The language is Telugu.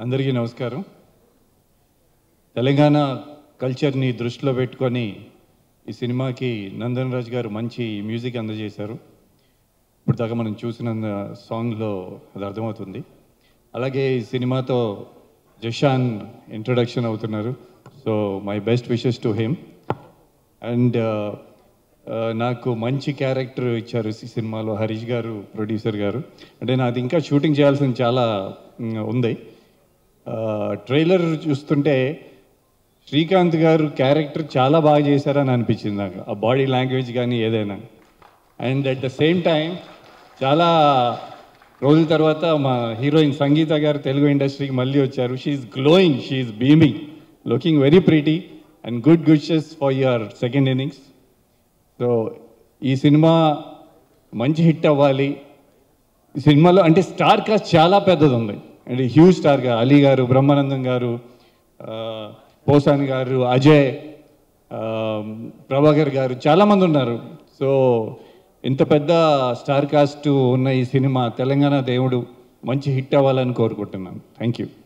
అందరికీ నమస్కారం. తెలంగాణ కల్చర్ని దృష్టిలో పెట్టుకొని ఈ సినిమాకి నందన్ రాజ్ గారు మంచి మ్యూజిక్ అందజేశారు. ఇప్పుడు దాకా మనం చూసిన సాంగ్లో అది అర్థమవుతుంది. అలాగే ఈ సినిమాతో జషాన్ ఇంట్రొడక్షన్ అవుతున్నారు. So my best wishes to him. And నాకు మంచి క్యారెక్టర్ ఇచ్చారు ఈ సినిమాలో హరీష్ గారు, ప్రొడ్యూసర్ గారు. అంటే నాది ఇంకా షూటింగ్ చేయాల్సింది చాలా ఉంది. ట్రైలర్ చూస్తుంటే శ్రీకాంత్ గారు క్యారెక్టర్ చాలా బాగా చేశారని అనిపించింది నాకు, ఆ బాడీ లాంగ్వేజ్ కానీ ఏదైనా. And at the same time చాలా రోజుల తర్వాత మా హీరోయిన్ సంగీత గారు తెలుగు ఇండస్ట్రీకి మళ్ళీ వచ్చారు. She's glowing, she's beaming, looking very pretty and good wishes for your second innings. So ఈ సినిమా మంచి హిట్ అవ్వాలి. ఈ సినిమాలో అంటే స్టార్ కాస్ట్ చాలా పెద్దది ఉంది, అంటే హ్యూజ్ స్టార్గా అలీ గారు, బ్రహ్మానందం గారు, పోసాని గారు, అజయ్, ప్రభాకర్ గారు, చాలామంది ఉన్నారు. సో ఇంత పెద్ద స్టార్ కాస్ట్ ఉన్న ఈ సినిమా తెలంగాణ దేవుడు మంచి హిట్ అవ్వాలని కోరుకుంటున్నాను. Thank you.